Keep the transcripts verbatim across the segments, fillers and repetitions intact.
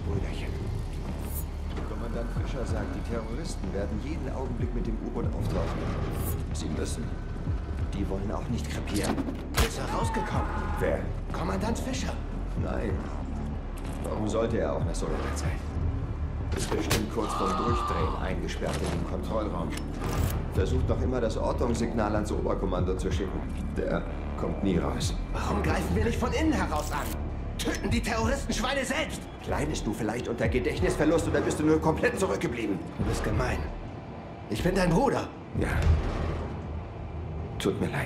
Brüderchen. Kommandant Fischer sagt, die Terroristen werden jeden Augenblick mit dem U-Boot auftauchen. Sie müssen. Die wollen auch nicht krepieren. Ist er rausgekommen? Wer? Kommandant Fischer. Nein. Warum sollte er auch nach so langer Zeit? Ist bestimmt kurz vorm Durchdrehen eingesperrt in dem Kontrollraum. Versucht noch immer das Ortungssignal ans Oberkommando zu schicken. Der kommt nie raus. Warum greifen wir nicht von innen heraus an? Töten die Terroristen Schweine selbst! Leidest du vielleicht unter Gedächtnisverlust oder bist du nur komplett zurückgeblieben? Du bist gemein. Ich bin dein Bruder. Ja. Tut mir leid.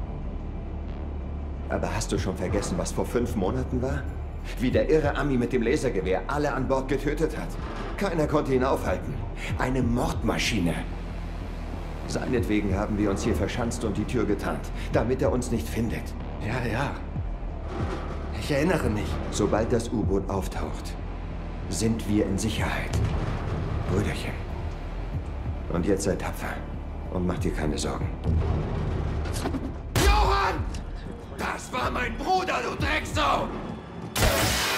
Aber hast du schon vergessen, was vor fünf Monaten war? Wie der irre Ami mit dem Lasergewehr alle an Bord getötet hat. Keiner konnte ihn aufhalten. Eine Mordmaschine. Seinetwegen haben wir uns hier verschanzt und die Tür getarnt, damit er uns nicht findet. Ja, ja. Ich erinnere mich. Sobald das U-Boot auftaucht, sind wir in Sicherheit. Brüderchen. Und jetzt sei tapfer und mach dir keine Sorgen. Johann! Das war mein Bruder, du Drecksau!